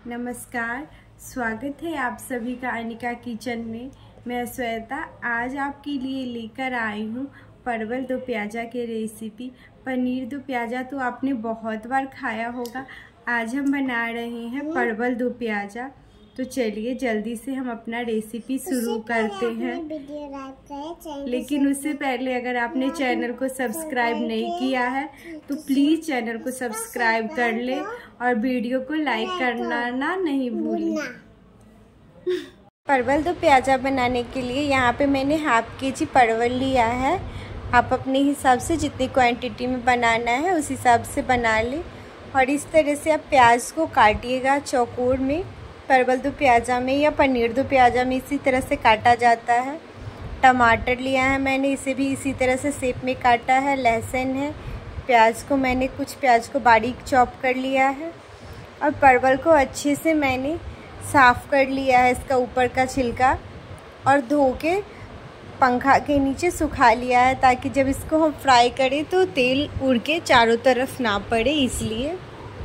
नमस्कार, स्वागत है आप सभी का अनिका किचन में। मैं श्वेता आज आपके लिए लेकर आई हूँ परवल दो प्याजा की रेसिपी। पनीर दो प्याजा तो आपने बहुत बार खाया होगा। आज हम बना रहे हैं परवल दो प्याजा। तो चलिए जल्दी से हम अपना रेसिपी शुरू करते हैं। लेकिन उससे पहले अगर आपने चैनल को सब्सक्राइब नहीं किया है तो प्लीज़ चैनल को सब्सक्राइब कर ले और वीडियो को लाइक करना नहीं भूलें। परवल दो प्याजा बनाने के लिए यहाँ पे मैंने हाफ केजी परवल लिया है। आप अपने हिसाब से जितनी क्वांटिटी में बनाना है उस हिसाब से बना लें। और इस तरह से आप प्याज को काटिएगा चौकोर में। परवल दो प्याजा में या पनीर दो प्याजा में इसी तरह से काटा जाता है। टमाटर लिया है मैंने, इसे भी इसी तरह से शेप में काटा है। लहसुन है, प्याज को मैंने कुछ प्याज को बारीक चॉप कर लिया है। और परवल को अच्छे से मैंने साफ़ कर लिया है, इसका ऊपर का छिलका, और धो के पंखा के नीचे सुखा लिया है ताकि जब इसको हम फ्राई करें तो तेल उड़ के चारों तरफ ना पड़े, इसलिए।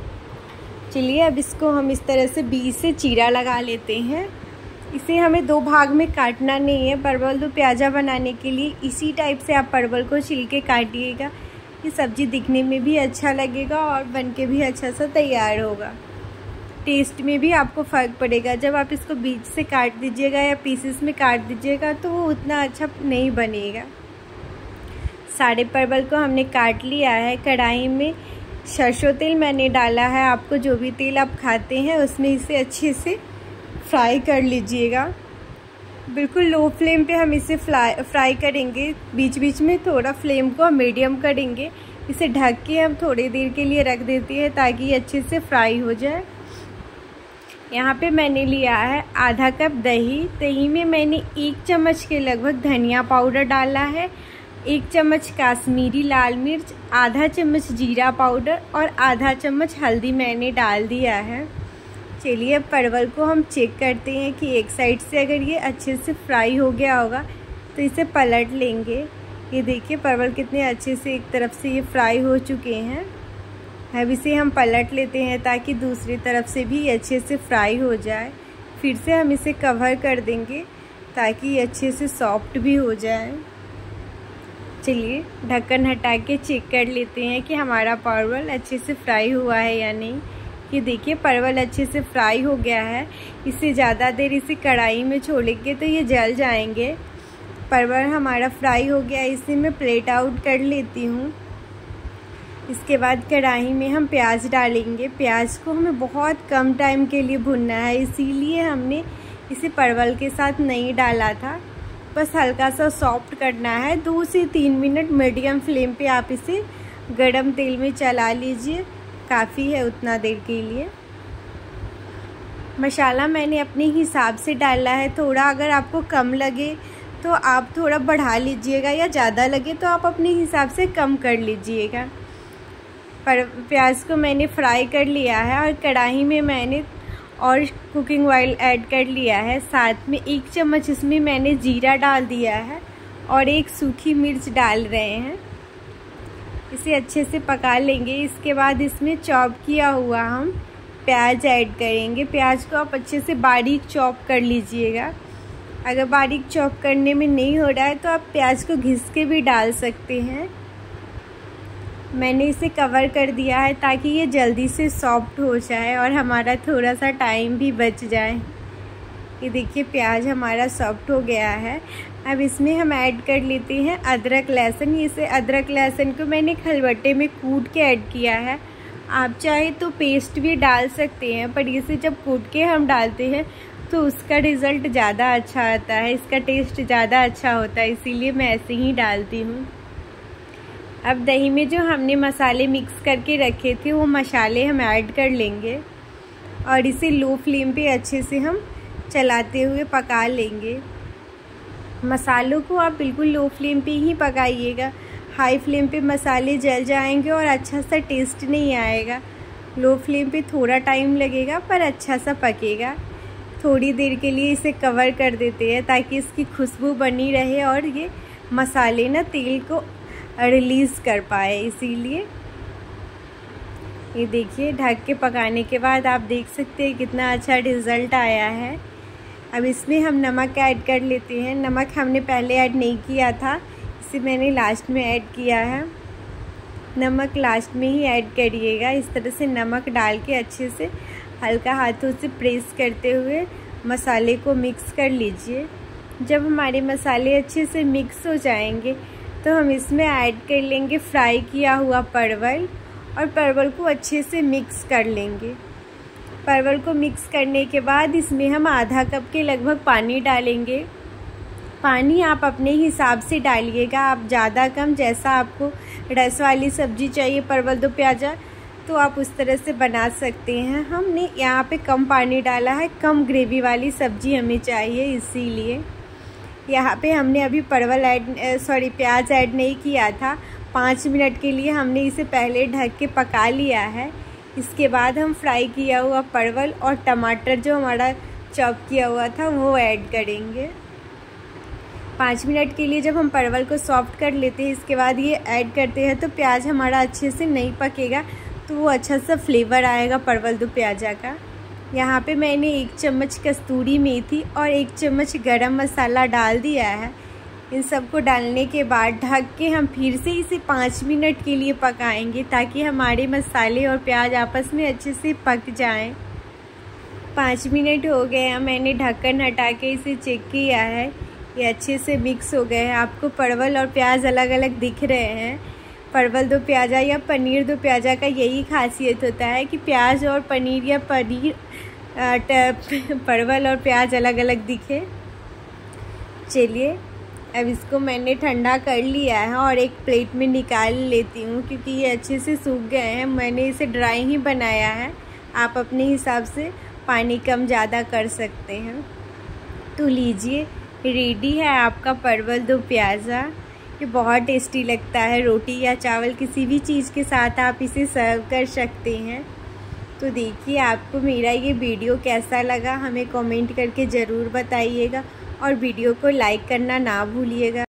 चलिए अब इसको हम इस तरह से बीच से चीरा लगा लेते हैं। इसे हमें दो भाग में काटना नहीं है। परवल दो प्याजा बनाने के लिए इसी टाइप से आप परवल को छिल के काटिएगा। ये सब्ज़ी दिखने में भी अच्छा लगेगा और बन के भी अच्छा सा तैयार होगा। टेस्ट में भी आपको फ़र्क पड़ेगा। जब आप इसको बीच से काट दीजिएगा या पीसेस में काट दीजिएगा तो वो उतना अच्छा नहीं बनेगा। सारे परवल को हमने काट लिया है। कढ़ाई में सरसों तेल मैंने डाला है। आपको जो भी तेल आप खाते हैं उसमें इसे अच्छे से फ्राई कर लीजिएगा। बिल्कुल लो फ्लेम पे हम इसे फ्राई करेंगे। बीच बीच में थोड़ा फ्लेम को मीडियम करेंगे। इसे ढक के हम थोड़ी देर के लिए रख देते हैं ताकि ये अच्छे से फ्राई हो जाए। यहाँ पे मैंने लिया है आधा कप दही। दही में मैंने 1 चम्मच के लगभग धनिया पाउडर डाला है, 1 चम्मच काश्मीरी लाल मिर्च, आधा चम्मच जीरा पाउडर और आधा चम्मच हल्दी मैंने डाल दिया है। चलिए अब परवल को हम चेक करते हैं कि एक साइड से अगर ये अच्छे से फ्राई हो गया होगा तो इसे पलट लेंगे। ये देखिए परवल कितने अच्छे से एक तरफ से ये फ्राई हो चुके हैं। अब इसे हम पलट लेते हैं ताकि दूसरी तरफ से भी अच्छे से फ्राई हो जाए। फिर से हम इसे कवर कर देंगे ताकि ये अच्छे से सॉफ्ट भी हो जाए। चलिए ढक्कन हटा के चेक कर लेते हैं कि हमारा परवल अच्छे से फ्राई हुआ है या नहीं। ये देखिए परवल अच्छे से फ्राई हो गया है। इससे ज़्यादा देर इसे कढ़ाई में छोड़ेंगे तो ये जल जाएंगे। परवल हमारा फ्राई हो गया, इसे मैं प्लेट आउट कर लेती हूँ। इसके बाद कढ़ाई में हम प्याज डालेंगे। प्याज को हमें बहुत कम टाइम के लिए भुनना है, इसीलिए हमने इसे परवल के साथ नहीं डाला था। बस हल्का सा सॉफ्ट करना है। 2 से 3 मिनट मीडियम फ्लेम पे आप इसे गरम तेल में चला लीजिए, काफ़ी है उतना देर के लिए। मसाला मैंने अपने हिसाब से डाला है। थोड़ा अगर आपको कम लगे तो आप थोड़ा बढ़ा लीजिएगा, या ज़्यादा लगे तो आप अपने हिसाब से कम कर लीजिएगा। पर प्याज को मैंने फ्राई कर लिया है और कढ़ाई में मैंने और कुकिंग ऑयल ऐड कर लिया है। साथ में 1 चम्मच इसमें मैंने जीरा डाल दिया है और 1 सूखी मिर्च डाल रहे हैं। इसे अच्छे से पका लेंगे। इसके बाद इसमें चॉप किया हुआ हम प्याज ऐड करेंगे। प्याज को आप अच्छे से बारीक चॉप कर लीजिएगा। अगर बारीक चॉप करने में नहीं हो रहा है तो आप प्याज को घिस के भी डाल सकते हैं। मैंने इसे कवर कर दिया है ताकि ये जल्दी से सॉफ्ट हो जाए और हमारा थोड़ा सा टाइम भी बच जाए। ये देखिए प्याज हमारा सॉफ्ट हो गया है। अब इसमें हम ऐड कर लेते हैं अदरक लहसुन। इसे अदरक लहसुन को मैंने खलबट्टे में कूट के ऐड किया है। आप चाहे तो पेस्ट भी डाल सकते हैं, पर इसे जब कूट के हम डालते हैं तो उसका रिज़ल्ट ज़्यादा अच्छा आता है, इसका टेस्ट ज़्यादा अच्छा होता है, इसीलिए मैं ऐसे ही डालती हूँ। अब दही में जो हमने मसाले मिक्स करके रखे थे वो मसाले हम ऐड कर लेंगे और इसे लो फ्लेम पे अच्छे से हम चलाते हुए पका लेंगे। मसालों को आप बिल्कुल लो फ्लेम पे ही पकाइएगा। हाई फ्लेम पे मसाले जल जाएंगे और अच्छा सा टेस्ट नहीं आएगा। लो फ्लेम पे थोड़ा टाइम लगेगा पर अच्छा सा पकेगा। थोड़ी देर के लिए इसे कवर कर देते हैं ताकि इसकी खुशबू बनी रहे और ये मसाले ना तेल को रिलीज़ कर पाए, इसीलिए। ये देखिए ढक के पकाने के बाद आप देख सकते हैं कितना अच्छा रिज़ल्ट आया है। अब इसमें हम नमक ऐड कर लेते हैं। नमक हमने पहले ऐड नहीं किया था, इसे मैंने लास्ट में ऐड किया है। नमक लास्ट में ही ऐड करिएगा। इस तरह से नमक डाल के अच्छे से हल्का हाथों से प्रेस करते हुए मसाले को मिक्स कर लीजिए। जब हमारे मसाले अच्छे से मिक्स हो जाएंगे तो हम इसमें ऐड कर लेंगे फ्राई किया हुआ परवल और परवल को अच्छे से मिक्स कर लेंगे। परवल को मिक्स करने के बाद इसमें हम आधा कप के लगभग पानी डालेंगे। पानी आप अपने हिसाब से डालिएगा, आप ज़्यादा कम, जैसा आपको रस वाली सब्ज़ी चाहिए परवल दो प्याज़ा तो आप उस तरह से बना सकते हैं। हमने यहाँ पे कम पानी डाला है, कम ग्रेवी वाली सब्ज़ी हमें चाहिए, इसीलिए यहाँ पे हमने अभी प्याज ऐड नहीं किया था। 5 मिनट के लिए हमने इसे पहले ढक के पका लिया है। इसके बाद हम फ्राई किया हुआ परवल और टमाटर जो हमारा चॉप किया हुआ था वो ऐड करेंगे। 5 मिनट के लिए जब हम परवल को सॉफ्ट कर लेते हैं इसके बाद ये ऐड करते हैं तो प्याज हमारा अच्छे से नहीं पकेगा, तो वो अच्छा सा फ्लेवर आएगा परवल दो प्याज़ा का। यहाँ पे मैंने 1 चम्मच कस्तूरी मेथी और 1 चम्मच गरम मसाला डाल दिया है। इन सबको डालने के बाद ढक के हम फिर से इसे 5 मिनट के लिए पकाएंगे ताकि हमारे मसाले और प्याज आपस में अच्छे से पक जाएं। 5 मिनट हो गए हैं, मैंने ढक्कन हटा के इसे चेक किया है, ये अच्छे से मिक्स हो गए हैं। आपको परवल और प्याज अलग अलग दिख रहे हैं। परवल दो प्याज़ा या पनीर दो प्याज़ा का यही खासियत होता है कि प्याज और पनीर या परवल और प्याज अलग अलग दिखे। चलिए अब इसको मैंने ठंडा कर लिया है और एक प्लेट में निकाल लेती हूँ क्योंकि ये अच्छे से सूख गए हैं। मैंने इसे ड्राई ही बनाया है, आप अपने हिसाब से पानी कम ज़्यादा कर सकते हैं। तो लीजिए रेडी है आपका परवल दो प्याज़ा। ये बहुत टेस्टी लगता है, रोटी या चावल किसी भी चीज़ के साथ आप इसे सर्व कर सकते हैं। तो देखिए आपको मेरा ये वीडियो कैसा लगा हमें कमेंट करके ज़रूर बताइएगा और वीडियो को लाइक करना ना भूलिएगा।